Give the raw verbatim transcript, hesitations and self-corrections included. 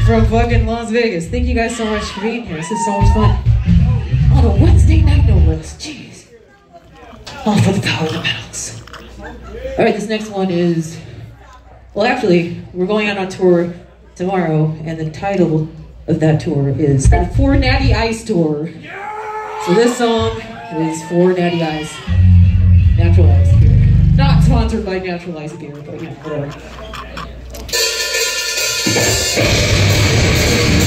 from fucking Las Vegas. Thank you guys so much for being here. This is so much fun. On a Wednesday night, no less. Jeez. All for the power of the metals. Alright, this next one is... Well, actually, we're going out on tour tomorrow, and the title of that tour is the For Natty Ice Tour. So this song is For Natty Ice. Natural Ice Beer. Not sponsored by Natural Ice Beer, but yeah, whatever.